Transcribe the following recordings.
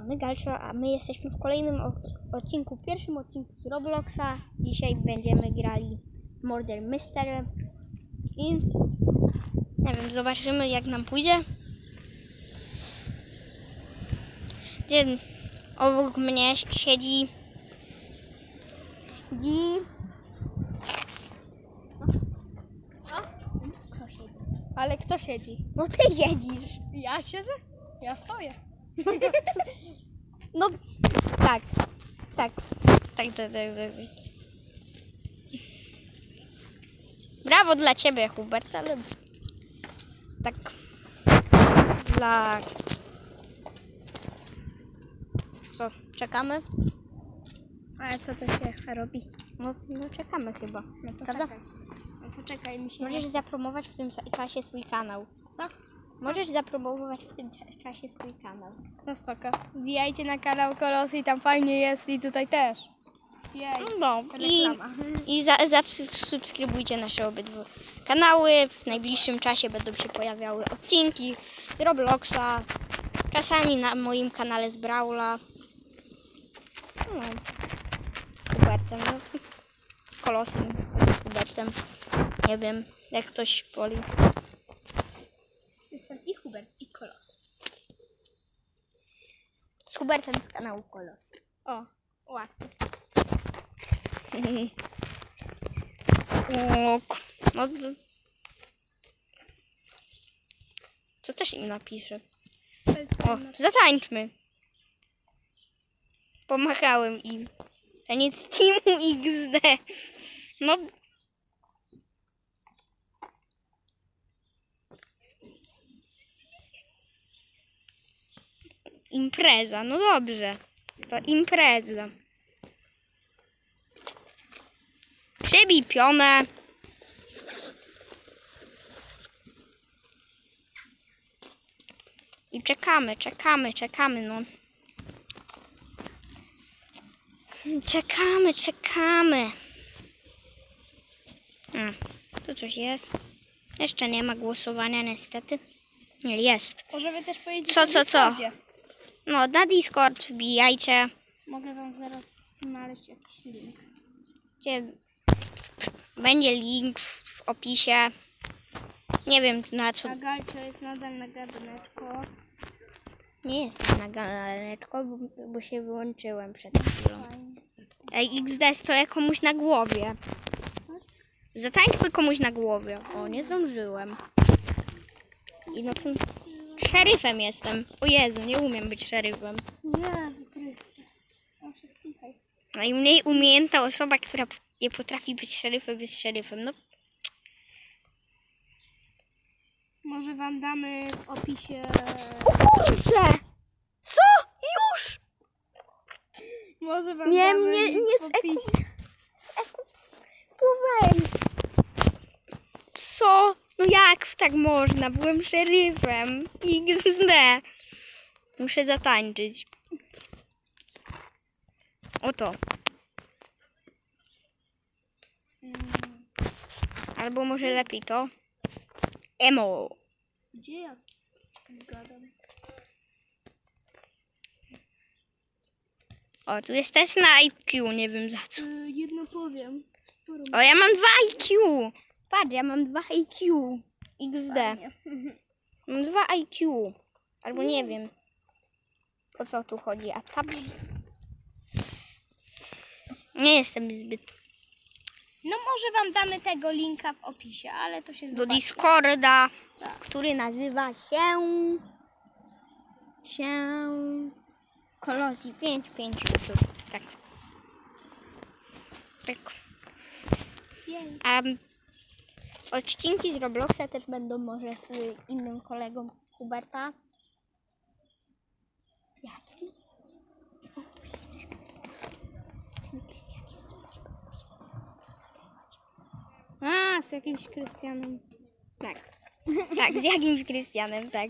strony Galcio, a my jesteśmy w kolejnym odcinku, pierwszym odcinku z Robloxa. Dzisiaj będziemy grali Murder Mystery i nie wiem, zobaczymy jak nam pójdzie. Gdzie obok mnie siedzi Co? Kto siedzi? Ale kto siedzi? No ty siedzisz. Ja siedzę? Ja stoję. No tak. Brawo dla ciebie, Hubert, ale tak dla... Co, czekamy? Ale co to się robi? No czekamy chyba, No to prawda? czekaj. No to czekaj, mi się Możesz zapromować w tym czasie swój kanał. Co? Możesz zapromować w tym czasie swój kanał. No spoko. Wbijajcie na kanał Kolosy i tam fajnie jest i tutaj też. Jej. No Reklama. i zasubskrybujcie nasze obydwa kanały. W najbliższym czasie będą się pojawiały odcinki z Robloxa. Czasami na moim kanale z Brawla. No, z Hubertem. No, Kolosem, z Hubertem. Nie wiem, jak ktoś woli. Jestem i Hubert, i Kolos. Z Hubertem z kanału Kolos. O, właśnie. No, to też im napiszę. O, zatańczmy. Pomachałem im. A nie z Teamu XD. No. Impreza, no dobrze. To impreza. Przybij pionę. I czekamy, no. Czekamy. Tu coś jest. Jeszcze nie ma głosowania niestety. Nie, jest. Możemy też powiedzieć Co? na Discordzie. No, na Discord wbijajcie. Mogę wam zaraz znaleźć jakiś link. Gdzie będzie link w opisie. Nie wiem na co. A Galcio jest nadal na gadaneczko. Nie jestem na ganeczko, bo się wyłączyłem przed chwilą. Ej, XD stoję komuś na głowie. Zatańczmy komuś na głowie. O, nie zdążyłem. I no co? Szeryfem jestem. O Jezu, nie umiem być szeryfem. Jezu Chryste. O, wszystkim hej. Najmniej umiejętna osoba, która nie potrafi być szeryfem, jest szeryfem. No. Może wam damy w opisie... O kurczę! Co? Już? Może wam Nie, damy nie, link nie w opisie. Słuchaj. Co? No jak tak można? Byłem szeryfem. XD. Muszę zatańczyć. Oto. Albo może lepiej to. Emo. Gdzie ja gadam? O, tu jest test na IQ, nie wiem za co. Jedno powiem. Sporo O, ja mam 2 IQ. Patrz, ja mam 2 IQ. XD. fajnie. Mam 2 IQ. Albo nie wiem. O co tu chodzi? A tab... Nie jestem zbyt... No może wam damy tego linka w opisie, ale to się Do zobaczy. Discorda, Tak. który nazywa się Kolosy 55 YouTube. Tak. Jej. A odcinki z Robloxa też będą może z innym kolegą Huberta. Jaki? O, tu jest coś. Tym Krystian jestem też nagrywać. A, z jakimś Krystianem. Tak. Tak, z jakimś Krystianem, tak.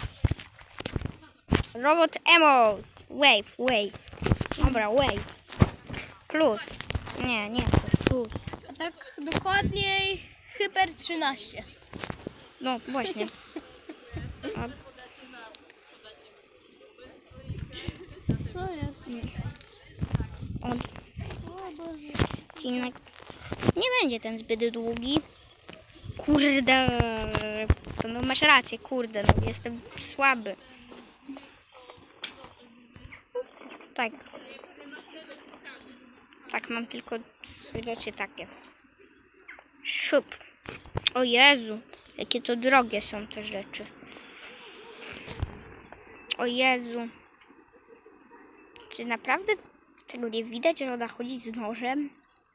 Robot Emos. Wave. Dobra, wave. Plus. Nie, plus. A tak dokładniej Hyper 13. No, właśnie. Co jest? Od O Boże. odcinek nie będzie ten zbyt długi. Kurde, to no masz rację, kurde, no jestem słaby. Tak. Tak, mam tylko rzeczy takie. Szup. O Jezu, jakie to drogie są te rzeczy. O Jezu. Czy naprawdę tego nie widać, że ona chodzi z nożem?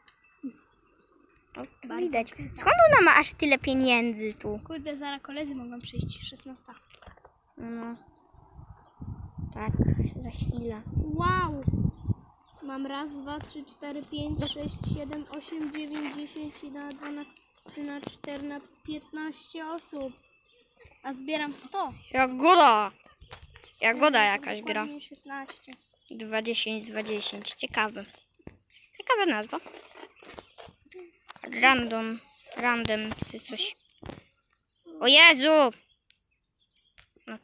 O, tu widać. Skąd ona ma aż tyle pieniędzy tu? Kurde, zaraz koledzy mogą przyjść. 16. No. Tak, za chwilę. Wow! Mam raz, 2, 3, 4, 5, 6, 7, 8, 9, 10, 11, 12, 13, 14, 15 osób. A zbieram 100. Jagoda! Jagoda jakaś gra. Dokładnie 16. 2-10, 2-10. Ciekawe. Ciekawa nazwa. Random czy coś. O Jezu! No.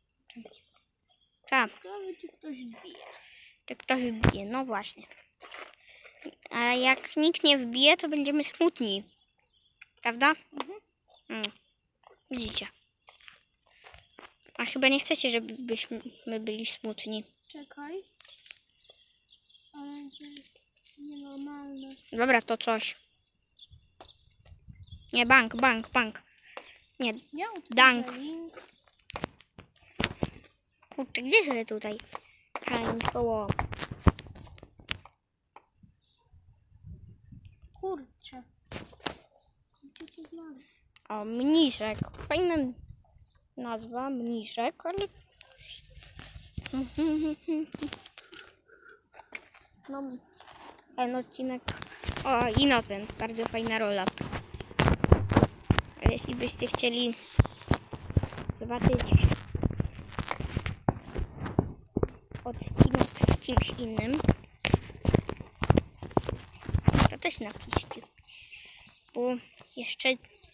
Tak, Ciekawe, czy ktoś wbije. czy ktoś wbije. No właśnie. A jak nikt nie wbije, to będziemy smutni. Prawda? Widzicie. A chyba nie chcecie, żebyśmy byli smutni. Czekaj. Ale to jest nienormalne. Dobra, to coś. Nie, bank. Nie, Ja utworzę Dank. link. kurczę, gdzie się tutaj koło? Kurczę. Gdzie to znaleźć? O, mniszek. Fajna nazwa, mniszek, ale... No, ten odcinek... O, Innocent, bardzo fajna rola. Ale jeśli byście chcieli zobaczyć odcinek z kimś innym, to też napiszcie. Bo jeszcze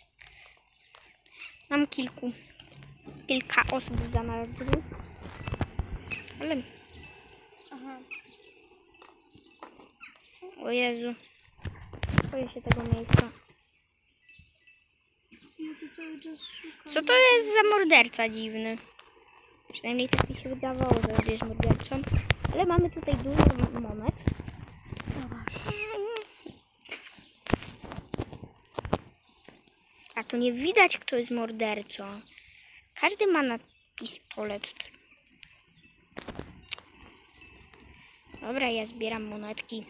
mam kilka osób znalazłych. Ale... Aha. O Jezu. Boję się tego miejsca. Ja tu cały czas szukam. Co to jest za morderca dziwny? Przynajmniej tak mi się wydawało, że jest mordercą. Ale mamy tutaj dużo monet. A to nie widać, kto jest mordercą. Każdy ma na pistolet. Dobra, ja zbieram monetki.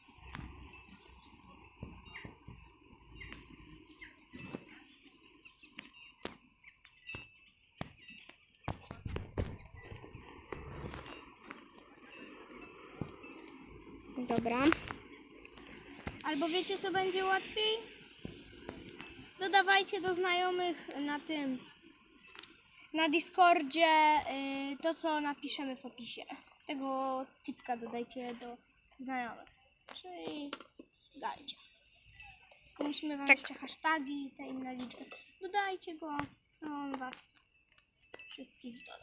Dobra. Albo wiecie, co będzie łatwiej? Dodawajcie do znajomych na tym, na Discordzie to, co napiszemy w opisie. Tego tipka dodajcie do znajomych. Czyli dajcie. Tylko musimy wam Tak. jeszcze hashtagi i te inne liczby. Dodajcie go, to on was wszystkich doda.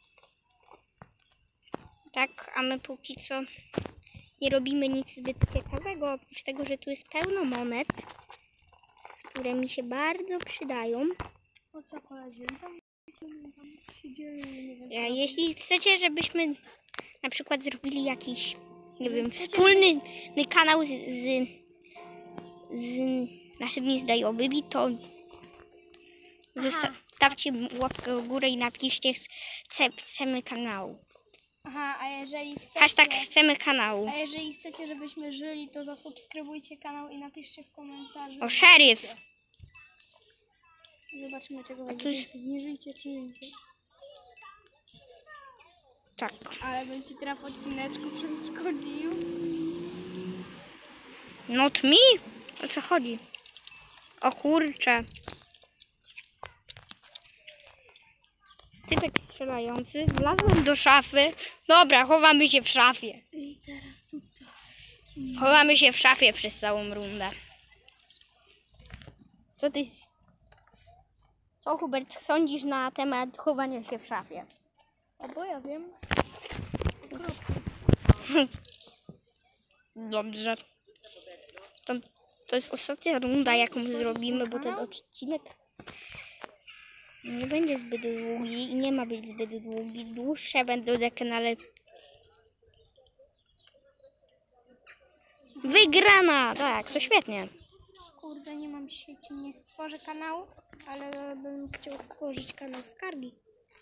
Tak, a my póki co nie robimy nic zbyt ciekawego, oprócz tego, że tu jest pełno monet, które mi się bardzo przydają. O co koledzy? Tam siedzieli, nie wiem A co. jeśli chcecie, żebyśmy na przykład zrobili jakiś, nie wiem, wspólny kanał z naszymi znajomymi, to zostawcie łapkę w górę i napiszcie chcemy kanału. Aha, a jeżeli chcecie... Hashtag chcemy kanału. A jeżeli chcecie, żebyśmy żyli, to zasubskrybujcie kanał i napiszcie w komentarzu. O, szeryf! Zobaczmy, czego A będzie tu jest- więcej. Nie żyjcie, czy żyjcie. Tak. Ale bym ci teraz w odcineczku przeszkodził. Not me? O co chodzi? O kurcze. Typek strzelający. Wlazłem do szafy. Dobra, chowamy się w szafie. I teraz tutaj. Chowamy się w szafie przez całą rundę. Co, Hubert, sądzisz na temat chowania się w szafie? O, bo ja wiem. Okropnie. Dobrze. To jest ostatnia runda, jaką zrobimy, bo ten odcinek nie będzie zbyt długi i nie ma być zbyt długi. Dłuższe będą na kanale. Wygrana! Tak, to świetnie. Kurde, nie mam sieci, nie stworzę kanału, ale bym chciał stworzyć kanał skargi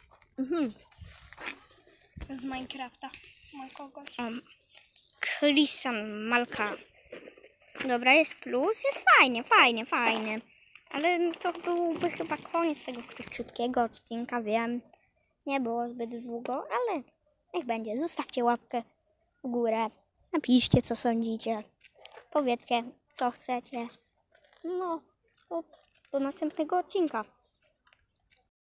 z Minecrafta. Ma kogoś. Christian Malka. Dobra, jest plus, jest fajnie. Ale to byłby chyba koniec tego króciutkiego odcinka, wiem. Nie było zbyt długo, ale niech będzie. Zostawcie łapkę w górę. Napiszcie, co sądzicie. Powiedzcie, co chcecie. No, to do następnego odcinka.